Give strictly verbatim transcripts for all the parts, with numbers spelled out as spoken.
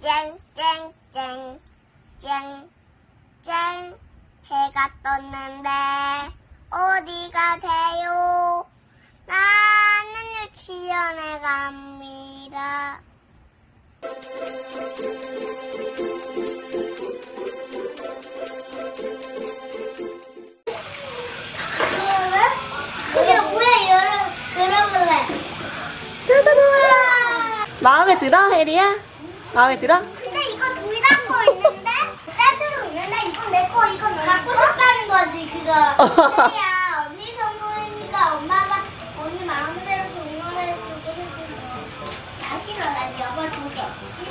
쨍쨍쨍 쨍쨍 해가 떴는데 어디 가세요? 나는 유치원에 갑니다. 우리가 뭐야 열어 열어볼래? 짜자잔. 마음에 들어, 혜리야? 마음에 들어? 근데 이거 둘 다 거 있는데 따뜻한 있는데 이건 내 거 이건 너 갖고 싶다는 거지 그거. 혜리야 언니 선물이니까 엄마가 언니 마음대로 선물해 주고 다시 너랑 여보 두 개.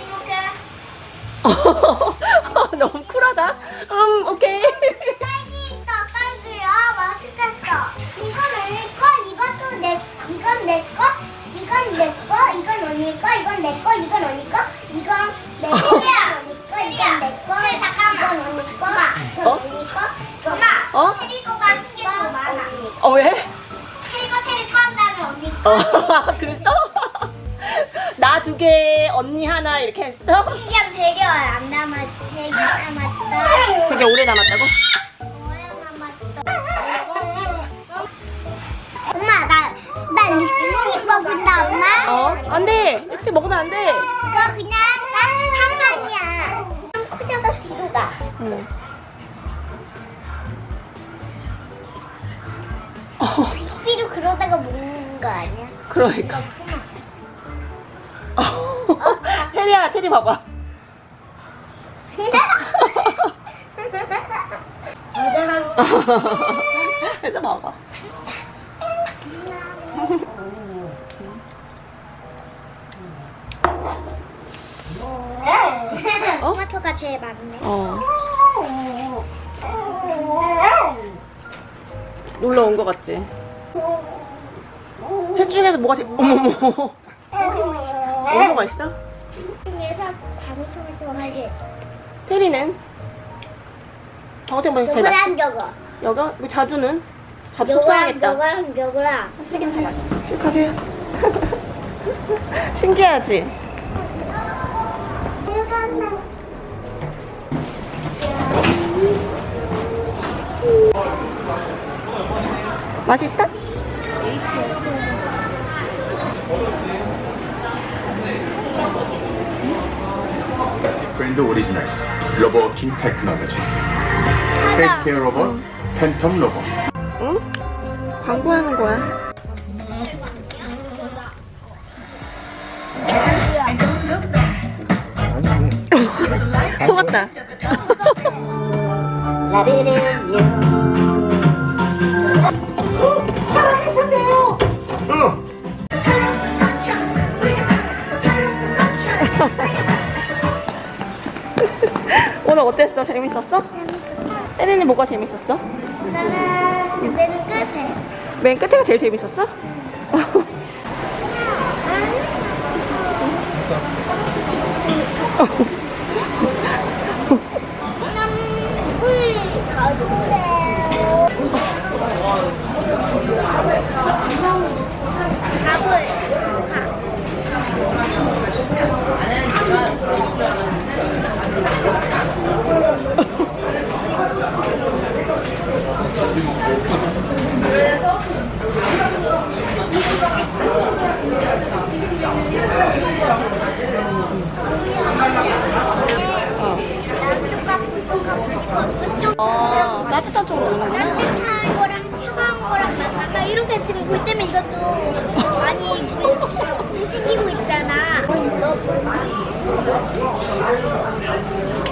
이렇게. 너무 쿨하다. 음, 오케이. 딸기 있다 딸기. 아 맛있겠다. 이건 언니 거 이것도 내 이건 내 거. 이건 내 거, 이건 언니 거, 이건 내 거, 이건 언니 거, 이건 내 거, 언니 거, 이건 내 거, 잠깐만, 이건 언니 거, 이건 어? 언니 거, 엄마, 어? 테리 거가 한 개 더 많아. 어, 왜? 테리 거, 테리 거 한 다음에 언니 거. 어, 그랬어? 나 두 개, 언니 하나 이렇게 했어? 그냥 되게 안 남았, 되게 남았다. 되게 오래 남았다고? 오래 남았다. 엄마, 나, 나 립스틱 먹은다, 엄마. 어, 안 돼. 일찍 먹으면 안 돼. 그거 그냥 따뜻한 거 아니야. 좀 커져서 뒤로 가. 응. 어, 삐로 그러다가 먹는 거 아니야? 그러니까. 어, 혜리야, 테리 봐봐. 모자란 해서 먹어. 어? 토마토가 제일 많네. 어. 놀러 온 거 같지? 셋 중에서 뭐가 제일 어머머. 어머 맛있어? 중에서 방울토마토가 제일. 테리는? 방울토마토 제일 맛있어? 요거랑 요거. 여가? 왜 자두는? 자두 속상하겠다. 요거랑 요거랑. 세 개는 잘 맞아. 쭉 가세요. 신기하지? 맛있어? 브랜드 오리지널스 로버워킹 테크놀로지 헬스케어 로봇 팬텀 로봇. 응? 광고하는 거야. 속았다. 살아계셨네요. 오늘 어땠어? 재밌었어? 혜린이 뭐가 재밌었어? 나는 맨 끝에. 맨 끝에가 제일 재밌었어? 남구이 가주세요. 밥을 어, 따뜻한 쪽으로 오는구나. 따뜻한 거랑 차가운 거랑 만나가 이렇게 지금 볼 때면 이것도 많이 생기고 있잖아.